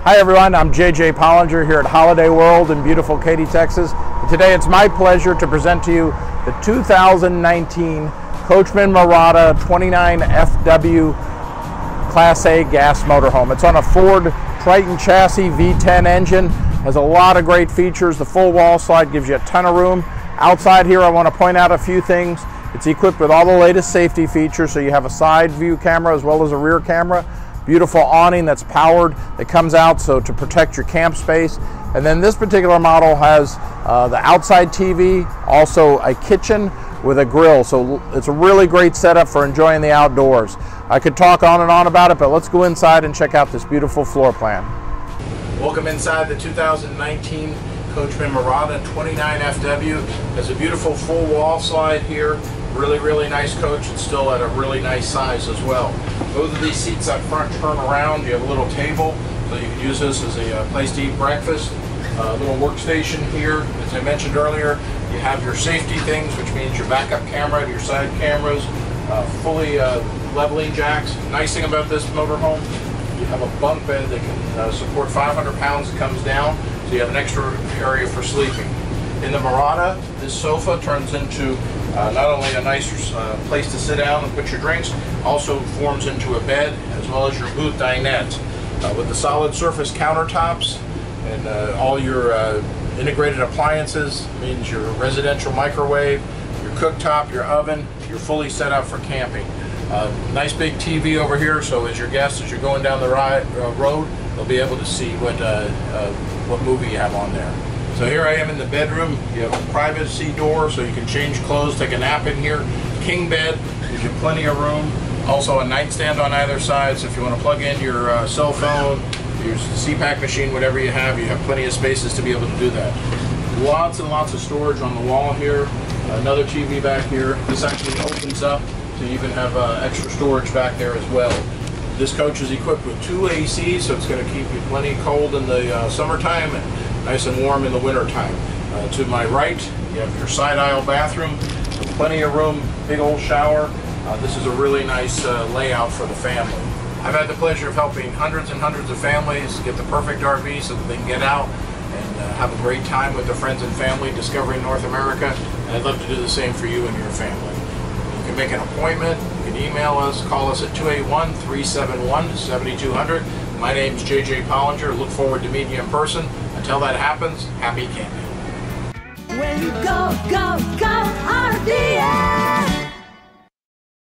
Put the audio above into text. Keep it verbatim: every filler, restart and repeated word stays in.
Hi everyone, I'm J J Pollinger here at Holiday World in beautiful Katy, Texas. Today it's my pleasure to present to you the two thousand nineteen Coachmen Mirada twenty-nine F W Class A gas motorhome. It's on a Ford Triton chassis V ten engine, has a lot of great features. The full wall slide gives you a ton of room. Outside here I want to point out a few things. It's equipped with all the latest safety features, so you have a side view camera as well as a rear camera. Beautiful awning that's powered that comes out so to protect your camp space. And then this particular model has uh, the outside T V, also a kitchen with a grill. So it's a really great setup for enjoying the outdoors. I could talk on and on about it, but let's go inside and check out this beautiful floor plan. Welcome inside the two thousand nineteen Coachmen Mirada twenty-nine F W. There's a beautiful full wall slide here. Really, really nice coach. It's still at a really nice size as well. Both of these seats up front turn around. You have a little table, so you can use this as a uh, place to eat breakfast. A uh, little workstation here. As I mentioned earlier, you have your safety things, which means your backup camera, your side cameras, uh, fully uh, leveling jacks. Nice thing about this motorhome, you have a bunk bed that can uh, support five hundred pounds that comes down, so you have an extra area for sleeping. In the Mirada, this sofa turns into uh, not only a nice uh, place to sit down and put your drinks, also forms into a bed as well as your booth dinette. Uh, with the solid surface countertops and uh, all your uh, integrated appliances, means your residential microwave, your cooktop, your oven, you're fully set up for camping. Uh, nice big T V over here, so as your guests, as you're going down the ride, uh, road, they'll be able to see what, uh, uh, what movie you have on there. So here I am in the bedroom. You have a privacy door so you can change clothes, take a nap in here. King bed, gives you plenty of room. Also a nightstand on either side, so if you want to plug in your uh, cell phone, your C PAC machine, whatever you have, you have plenty of spaces to be able to do that. Lots and lots of storage on the wall here. Another T V back here. This actually opens up, so you even have uh, extra storage back there as well. This coach is equipped with two A Cs, so it's going to keep you plenty cold in the uh, summertime and nice and warm in the winter time. Uh, to my right, you have your side aisle bathroom with plenty of room, big old shower. Uh, this is a really nice uh, layout for the family. I've had the pleasure of helping hundreds and hundreds of families get the perfect R V so that they can get out and uh, have a great time with their friends and family discovering North America, and I'd love to do the same for you and your family. You can make an appointment, you can email us, call us at two eight one, three seven one, seven two zero zero. My name's J J Pollinger. Look forward to meeting you in person. Until that happens, happy camping. When you go, go, go, R V A!